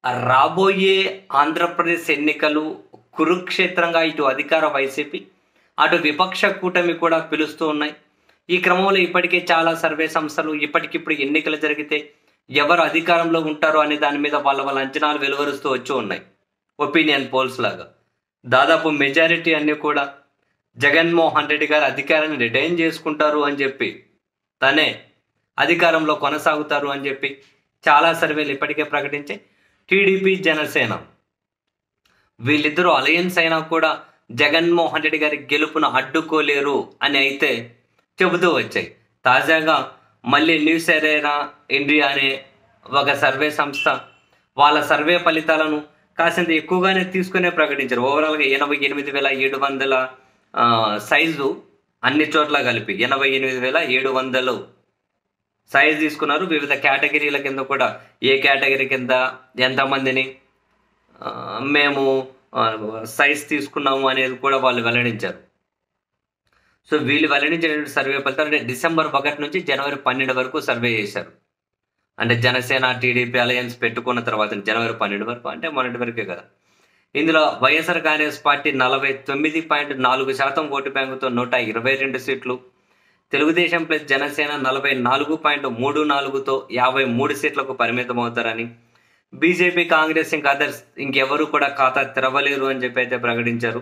రాబోయే ఆంధ్రప్రదేశ్ ఎన్నికలు కురుక్షేత్రంగా ఇటు అధికార వైసీపీ, అటు విపక్ష కూటమి కూడా పిలుస్తూ ఉన్నాయి. ఈ క్రమంలో ఇప్పటికే చాలా సర్వే సంస్థలు ఇప్పటికిప్పుడు ఎన్నికలు జరిగితే ఎవరు అధికారంలో ఉంటారో అనే దాని మీద వాళ్ళ అంచనాలు వెలువరుస్తూ వచ్చి ఉన్నాయి. ఒపీనియన్ పోల్స్ లాగా దాదాపు మెజారిటీ అన్ని కూడా జగన్మోహన్ రెడ్డి గారు అధికారాన్ని రిటైన్ చేసుకుంటారు అని చెప్పి, తనే అధికారంలో కొనసాగుతారు అని చెప్పి చాలా సర్వేలు ఇప్పటికే ప్రకటించి, టీడీపీ జనసేన వీళ్ళిద్దరూ అలయన్స్ అయినా కూడా జగన్మోహన్ రెడ్డి గారి గెలుపును అడ్డుకోలేరు అని అయితే చెబుతూ వచ్చాయి. తాజాగా మళ్ళీ న్యూస్ ఎరేనా ఇండియా అనే ఒక సర్వే సంస్థ వాళ్ళ సర్వే ఫలితాలను కాసింత ఎక్కువగానే తీసుకునే ప్రకటించారు. ఓవరాల్గా 88,700 సైజు అన్ని చోట్ల కలిపి 88,700 సైజ్ తీసుకున్నారు. వివిధ కేటగిరీల కింద కూడా ఏ కేటగిరీ కింద ఎంతమందిని మేము సైజ్ తీసుకున్నాము అనేది కూడా వాళ్ళు వెల్లడించారు. సో వీళ్ళు వెల్లడించిన సర్వే ఫలితాలు అంటే డిసెంబర్ 1 నుంచి జనవరి 12 వరకు సర్వే చేశారు. అంటే జనసేన టీడీపీ అలయన్స్ పెట్టుకున్న తర్వాత జనవరి 12 వరకు అంటే మొన్నటి వరకే కదా. ఇందులో వైఎస్ఆర్ కాంగ్రెస్ పార్టీ 49.4% ఓటు బ్యాంకుతో 122 సీట్లు, తెలుగుదేశం ప్లస్ జనసేన 44.34తో 53 సీట్లకు పరిమితం అవుతారని, బీజేపీ కాంగ్రెస్ ఇంకా అదర్స్ ఇంకెవరు కూడా ఖాతా తెరవలేరు అని చెప్పి అయితే ప్రకటించారు.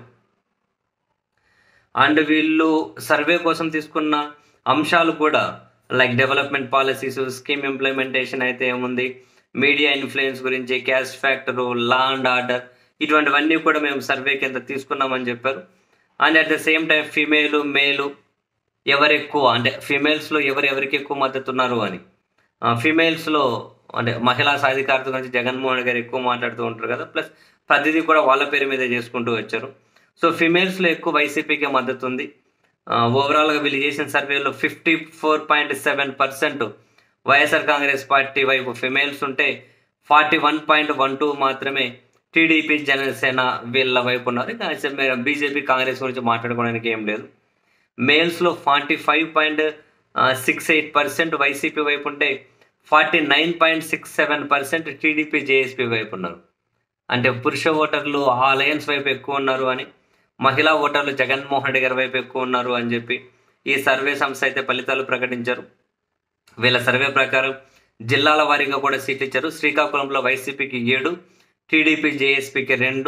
అండ్ వీళ్ళు సర్వే కోసం తీసుకున్న అంశాలు కూడా like development policies, scheme implementation అయితే ఏముంది, మీడియా ఇన్ఫ్లుయెన్స్ గురించి, caste factor, law and order, ఇటువంటివన్నీ కూడా మేము సర్వే కింద తీసుకున్నామని చెప్పారు. And at the same time female male ఎవరు ఎక్కువ అంటే ఫీమేల్స్లో ఎవరికి ఎక్కువ మద్దతు ఉన్నారు అని, ఫీమేల్స్లో అంటే మహిళా సాధికారత గురించి జగన్మోహన్ గారు ఎక్కువ మాట్లాడుతూ ఉంటారు కదా, ప్లస్ ప్రతిదీ కూడా వాళ్ళ పేరు మీద చేసుకుంటూ వచ్చారు. సో ఫీమేల్స్లో ఎక్కువ వైసీపీకే మద్దతు ఉంది. ఓవరాల్గా వీళ్ళు చేసిన సర్వేలో 54.7% వైఎస్ఆర్ కాంగ్రెస్ పార్టీ వైపు ఫిమేల్స్ ఉంటే 41.12 మాత్రమే టీడీపీ జనసేన వీళ్ళ వైపు ఉన్నారు. బీజేపీ కాంగ్రెస్ గురించి మాట్లాడుకోవడానికి ఏం లేదు. మేల్స్లో 45.68% వైసీపీ వైపు ఉంటే 49.67% టీడీపీ జేఎస్పీ వైపు ఉన్నారు. అంటే పురుష ఓటర్లు ఆ అలయన్స్ వైపు ఎక్కువ ఉన్నారు అని, మహిళా ఓటర్లు జగన్మోహన్ రెడ్డి గారి వైపు ఎక్కువ ఉన్నారు అని చెప్పి ఈ సర్వే సంస్థ అయితే ఫలితాలు ప్రకటించారు. వీళ్ళ సర్వే ప్రకారం జిల్లాల వారీగా కూడా సీట్లు ఇచ్చారు. శ్రీకాకుళంలో వైసీపీకి 7, టీడీపీ జేఎస్పీకి 2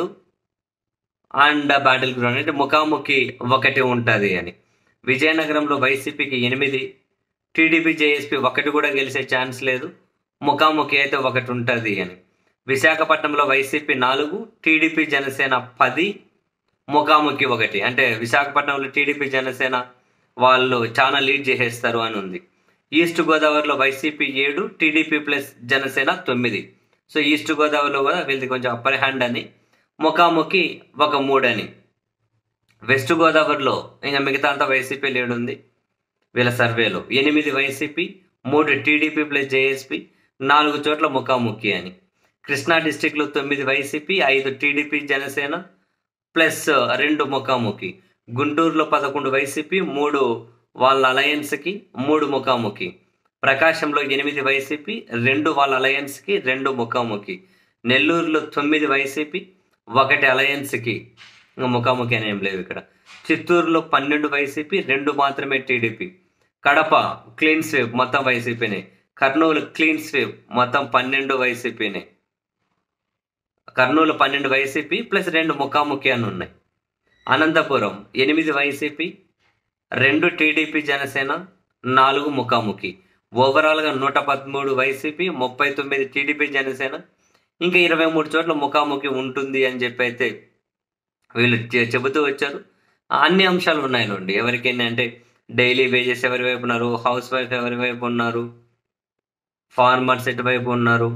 అండ్ బ్యాటిల్ గ్రౌండ్ అంటే ముఖాముఖి 1 ఉంటుంది అని. విజయనగరంలో వైసీపీకి 8, టీడీపీ జేఎస్పీ 1 కూడా గెలిచే ఛాన్స్ లేదు, ముఖాముఖి అయితే 1 ఉంటుంది అని. విశాఖపట్నంలో వైసీపీ 4, టీడీపీ జనసేన 10, ముఖాముఖి 1 అంటే విశాఖపట్నంలో టీడీపీ జనసేన వాళ్ళు చాలా లీడ్ చేసేస్తారు అని ఉంది. ఈస్ట్ గోదావరిలో YCP 7, TDP plus Janasena 9. So east గోదావరిలో కూడా వీళ్ళది కొంచెం అప్పర్ హ్యాండ్ అని, ముఖాముఖి 3 అని. వెస్ట్ గోదావరిలో ఇంకా మిగతా అంతా వైసీపీ లీడ్ ఉంది వీళ్ళ సర్వేలో. 8 వైసీపీ, 3 టీడీపీ ప్లస్ జేఎస్పీ, 4 చోట్ల ముఖాముఖి అని. కృష్ణా డిస్టిక్లో 9 వైసీపీ, 5 టీడీపీ జనసేన ప్లస్ 2 ముఖాముఖి. గుంటూరులో 11 వైసీపీ, 3 వాళ్ళ అలయన్స్కి, 3 ముఖాముఖి. ప్రకాశంలో 8 వైసీపీ, 2 వాళ్ళ అలయన్స్కి, 2 ముఖాముఖి. నెల్లూరులో 9 వైసీపీ, 1 అలయన్స్కి, ఇంకా ముఖాముఖి అని ఏం లేవు ఇక్కడ. చిత్తూరులో 12 వైసీపీ, 2 మాత్రమే టీడీపీ. కడప క్లీన్ స్వీప్ మొత్తం వైసీపీనే. కర్నూలు క్లీన్ స్వీప్ మొత్తం 12 వైసీపీనే. కర్నూలు 12 వైసీపీ ప్లస్ 2 ముఖాముఖి అని ఉన్నాయి. అనంతపురం 8 వైసీపీ, 2 టీడీపీ జనసేన, 4 ముఖాముఖి. ఓవరాల్గా 113 వైసీపీ, 39 టీడీపీ జనసేన, ఇంకా 23 చోట్ల ముఖాముఖి ఉంటుంది అని చెప్పి అయితే వీళ్ళు చెబుతూ వచ్చారు. అన్ని అంశాలు ఉన్నాయండి. ఎవరికైనా అంటే డైలీ వేజెస్ ఎవరి వైపు ఉన్నారు, హౌస్ వైఫ్ ఎవరి వైపు ఉన్నారు, ఫార్మర్స్ ఎటువైపు ఉన్నారు,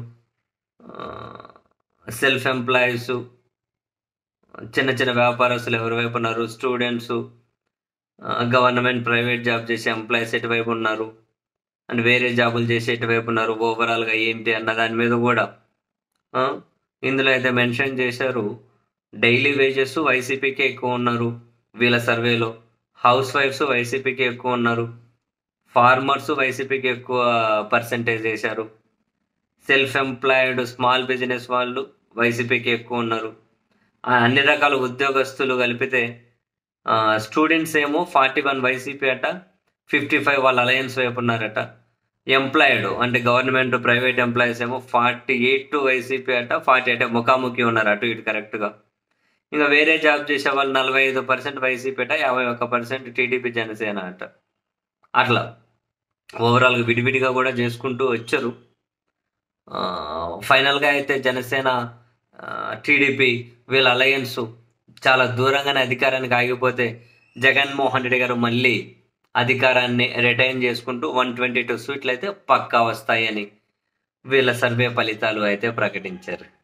సెల్ఫ్ ఎంప్లాయీస్, చిన్న చిన్న వ్యాపారస్తులు ఎవరి వైపు ఉన్నారు, స్టూడెంట్స్, గవర్నమెంట్ ప్రైవేట్ జాబ్ చేసే ఎంప్లాయీస్ ఎటువైపు ఉన్నారు, అండ్ వేరే జాబులు చేసే ఎటువైపు ఉన్నారు, ఓవరాల్గా ఏంటి అన్న దాని మీద కూడా ఇందులో అయితే మెన్షన్ చేశారు. డైలీ వేజెస్ వైసీపీకే ఎక్కువ ఉన్నారు వీళ్ళ సర్వేలో, హౌస్ వైఫ్స్ వైసీపీకి ఎక్కువ ఉన్నారు, ఫార్మర్స్ వైసీపీకి ఎక్కువ పర్సెంటేజ్ వేశారు, సెల్ఫ్ ఎంప్లాయిడ్ స్మాల్ బిజినెస్ వాళ్ళు వైసీపీకి ఎక్కువ ఉన్నారు. అన్ని రకాల ఉద్యోగస్తులు కలిపితే స్టూడెంట్స్ ఏమో 41 వైసీపీ అట, 55 వాళ్ళ అలయన్స్ వైపు ఉన్నారట. ఎంప్లాయిడ్ అంటే గవర్నమెంట్ ప్రైవేట్ ఎంప్లాయీస్ ఏమో 48 వైసీపీ అట, 48 ముఖాముఖి ఉన్నారు అటు ఇటు కరెక్ట్గా. ఇంకా వేరే జాబ్ చేసే వాళ్ళు 45% వైసీపీ అట, 51% టీడీపీ జనసేన అట. అట్లా ఓవరాల్గా విడివిడిగా కూడా చేసుకుంటూ వచ్చారు. ఫైనల్గా అయితే జనసేన టీడీపీ వీళ్ళ అలయన్స్ చాలా దూరంగానే అధికారానికి ఆగిపోతే జగన్మోహన్ రెడ్డి గారు మళ్ళీ అధికారాన్ని రిటైన్ చేసుకుంటూ 122 సీట్లు అయితే పక్కా వస్తాయని వీళ్ళ సర్వే ఫలితాలు అయితే ప్రకటించారు.